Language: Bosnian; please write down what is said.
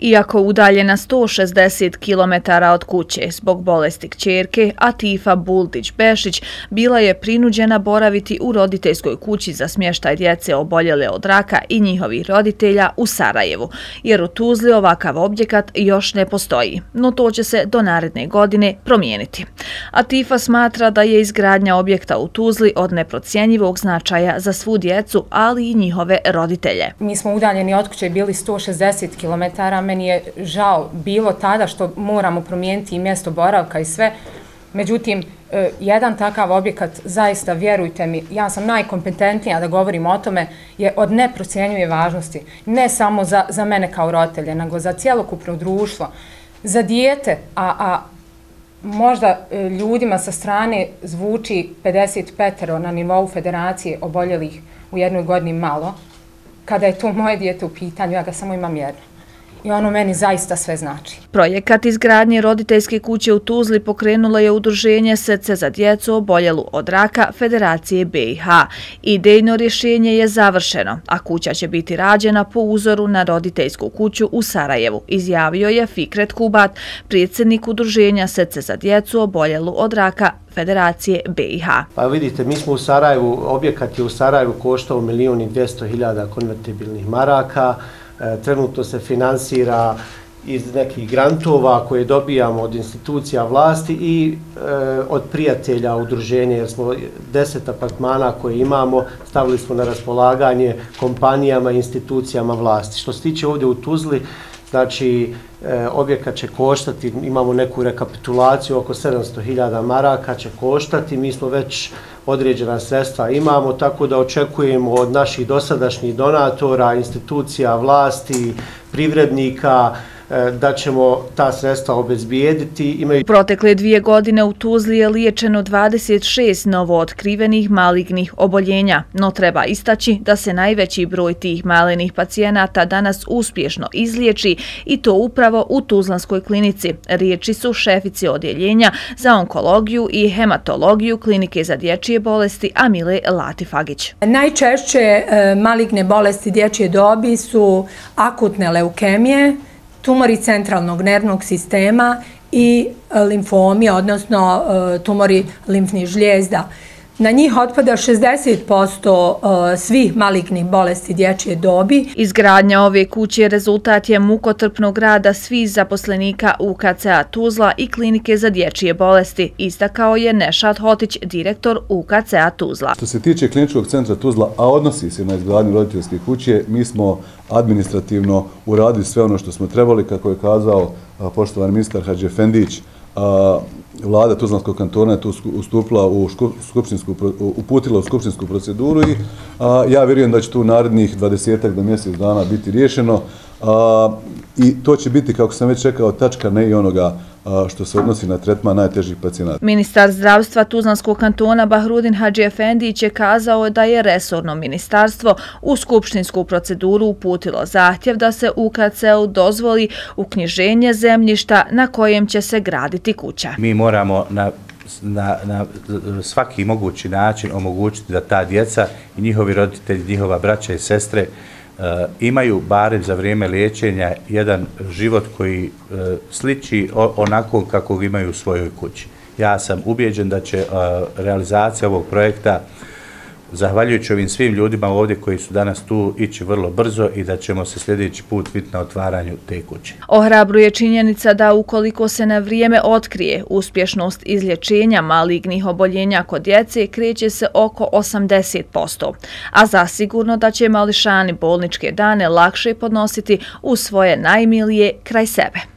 Iako udaljena 160 km od kuće zbog bolesti kćerke, Atifa Buldić-Bešić bila je prinuđena boraviti u roditeljskoj kući za smještaj djece oboljele od raka i njihovih roditelja u Sarajevu, jer u Tuzli ovakav objekat još ne postoji, no to će se do naredne godine promijeniti. Atifa smatra da je izgradnja objekta u Tuzli od neprocjenjivog značaja za svu djecu, ali i njihove roditelje. Mi smo udaljeni od kuće bili 160 km, meni je žao bilo tada što moramo promijeniti i mjesto boravka i sve. Međutim, jedan takav objekat, zaista vjerujte mi, ja sam najkompetentnija da govorim o tome, je od neprocjenjive važnosti. Ne samo za mene kao roditelje, nego za cjelokupno društvo, za dijete, a možda ljudima sa strane zvuči 55 na nivou federacije oboljelih u jednoj godini malo. Kada je to moje dijete u pitanju, ja ga samo imam jedno. I ono meni zaista sve znači. Projekat izgradnje roditeljske kuće u Tuzli pokrenulo je udruženje Srce za djecu oboljelu od raka Federacije BiH. Idejno rješenje je završeno, a kuća će biti rađena po uzoru na roditeljsku kuću u Sarajevu, izjavio je Fikret Kubat, predsjednik udruženja Srce za djecu oboljelu od raka Federacije BiH. Pa vidite, mi smo u Sarajevu, objekat je u Sarajevu koštao 1.200.000 konvertibilnih maraka. Trenutno se finansira iz nekih grantova koje dobijamo od institucija vlasti i od prijatelja udruženja, jer smo 10 apartmana koje imamo stavili smo na raspolaganje kompanijama i institucijama vlasti. Što se tiče ovdje u Tuzli, znači objekat će koštati, imamo neku rekapitulaciju, oko 700.000 maraka će koštati, mi smo već određena sredstva imamo, tako da očekujemo od naših dosadašnjih donatora, institucija, vlasti, privrednika, da ćemo ta sredstva obezbijediti. Protekle 2 godine u Tuzli je liječeno 26 novootkrivenih malignih oboljenja, no treba istaći da se najveći broj tih malenih pacijenata danas uspješno izliječi i to upravo u Tuzlanskoj klinici. Riječi su šefice odjeljenja za onkologiju i hematologiju Klinike za dječje bolesti Amile Latifagić. Najčešće maligne bolesti dječje dobi su akutne leukemije, tumori centralnog nervnog sistema i limfomi, odnosno tumori limfnih žlijezda. Na njih otpada 60% svih malignih bolesti dječje dobi. Izgradnja ove kuće rezultat je mukotrpnog rada svih zaposlenika UKC-a Tuzla i Klinike za dječje bolesti, istakao je Nešad Hotić, direktor UKC-a Tuzla. Što se tiče Kliničkog centra Tuzla, a odnosi se na izgradnju roditeljske kuće, mi smo administrativno uradili sve ono što smo trebali, kako je kazao poštovani ministar Hadžiefendić. Vlada Tuzlanskog kantona je tu uputila u skupštinsku proceduru i ja vjerujem da će tu narednih 20 do mjesec dana biti riješeno i to će biti, kako sam već rekao, tačka ne i onoga što se odnosi na tretman najtežih pacijenata. Ministar zdravstva Tuzlanskog kantona Bahrudin Hadžiefendić je kazao da je resorno ministarstvo u skupštinsku proceduru uputilo zahtjev da se UKC-u dozvoli uknjiženje zemljišta na kojem će se graditi kuća. Mi moramo na svaki mogući način omogućiti da ta djeca i njihovi roditelji, njihova braća i sestre imaju barem za vrijeme liječenja jedan život koji sliči onako kako ga imaju u svojoj kući. Ja sam ubijeđen da će realizacija ovog projekta, zahvaljujući ovim svim ljudima ovdje koji su danas tu, ići vrlo brzo i da ćemo se sljedeći put vidjeti na otvaranju te kuće. Ohrabruje činjenica da ukoliko se na vrijeme otkrije, uspješnost izlječenja malignih oboljenja kod djece kreće se oko 80%, a zasigurno da će mališani bolničke dane lakše podnositi u svoje najmilije kraj sebe.